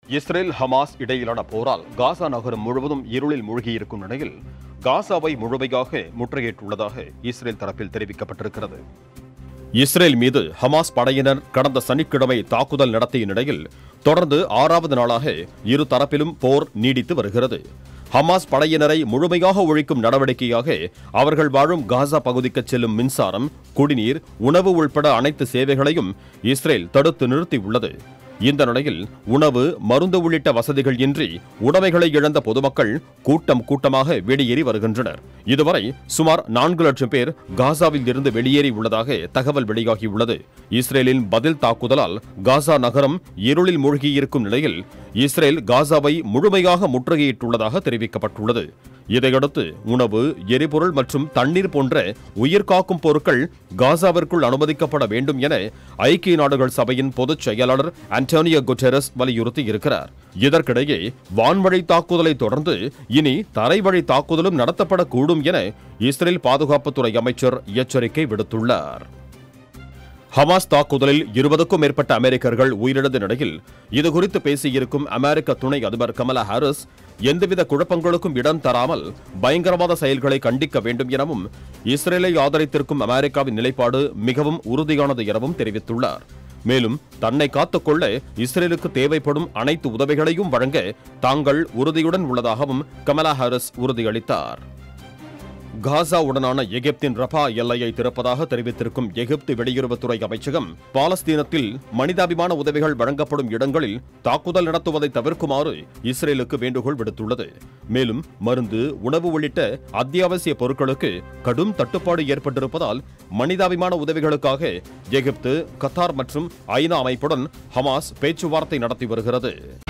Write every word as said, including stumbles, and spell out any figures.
Israel Hamas இடையிலான போரால் காசா நகரம் முழுவதும் இருளில் மூழ்கியிருக்கும் நிலையில் காசாவை முழுமையாக முற்றுகையிட்டுள்ளதாக இஸ்ரேல் தரப்பில் தெரிவிக்கப்பட்டிருக்கிறது. இஸ்ரேல் மீது ஹமாஸ் படையினர் கடந்த சனிக்கிழமை தாக்குதல் நடத்திய நிலையில் தொடர்ந்து ஆறாவது நாளாக இரு தரப்பிலும் போர் நீடித்து வருகிறது. ஹமாஸ் படையினரை முழுமையாக ஒழிக்கும் நடவடிக்கையாக அவர்கள் வாழும் காசா பகுதிக்கு செல்லும் மின்சாரம், குடிநீர், உணவு உள்பட அனைத்து சேவைகளையும் இஸ்ரேல் தடுத்து நிறுத்தியுள்ளது. இந்த நிலையில் உணவு, மருந்து உள்ளிட்ட வசதிகள் இன்றி உடைமைகளை இழந்த பொதுமக்கள் கூட்டம் கூட்டமாக வெளியேறி வருகின்றனர். இதுவரை சுமார் நான்கு லட்சம் பேர் காசாவில் இருந்து வெளியேறி உள்ளதாக தகவல் வெளியாகியுள்ளது. இஸ்ரேலின் பதில் தாக்குதலால் காசா நகரம் இருளில் மூழ்கியிருக்கும் நிலையில் இஸ்ரேல் காசாவை முழுமையாக முற்றுகையிட்டுள்ளதாக தெரிவிக்கப்பட்டுள்ளது. இதையடுத்து உணவு, எரிபொருள் மற்றும் தண்ணீர் போன்ற உயிர்காக்கும் பொருட்கள் காசாவிற்குள் அனுமதிக்கப்பட வேண்டும் என ஐக்கிய நாடுகள் சபையின் பொதுச் செயலாளர் அன்டோனியோ குட்டெரஸ் வலியுறுத்தி இருக்கிறார். இதற்கிடையே வான்வழி தாக்குதலை தொடர்ந்து இனி தரைவழி தாக்குதலும் நடத்தப்படக்கூடும் என இஸ்ரேல் பாதுகாப்புத்துறை அமைச்சர் எச்சரிக்கை விடுத்துள்ளார். ஹமாஸ் தாக்குதலில் இருபதுக்கும் மேற்பட்ட அமெரிக்கர்கள் உயிரிழந்த நிலையில் இதுகுறித்து பேசியிருக்கும் அமெரிக்க துணை அதிபர் கமலா ஹாரிஸ் எந்தவித குழப்பங்களுக்கும் இடம் தராமல் பயங்கரவாத செயல்களை கண்டிக்க வேண்டும் எனவும் இஸ்ரேலை ஆதரித்திருக்கும் அமெரிக்காவின் நிலைப்பாடு மிகவும் உறுதியானது எனவும் தெரிவித்துள்ளார். மேலும் தன்னை காத்துக்கொள்ள இஸ்ரேலுக்கு தேவைப்படும் அனைத்து உதவிகளையும் வழங்க தாங்கள் உறுதியுடன் உள்ளதாகவும் கமலா ஹாரிஸ் உறுதியளித்தார். காசாவுடனான எகிப்தின் ரஃபா எல்லையை திறப்பதாக தெரிவித்திருக்கும் எகிப்து வெளியுறவுத்துறை அமைச்சகம் பாலஸ்தீனத்தில் மனிதாபிமான உதவிகள் வழங்கப்படும் இடங்களில் தாக்குதல் நடத்துவதை தவிர்க்குமாறு இஸ்ரேலுக்கு வேண்டுகோள் விடுத்துள்ளது. மேலும் மருந்து, உணவு உள்ளிட்ட அத்தியாவசிய பொருட்களுக்கு கடும் தட்டுப்பாடு ஏற்பட்டிருப்பதால் மனிதாபிமான உதவிகளுக்காக எகிப்து, கத்தார் மற்றும் ஐநா அமைப்புடன் ஹமாஸ் பேச்சுவார்த்தை நடத்தி வருகிறது.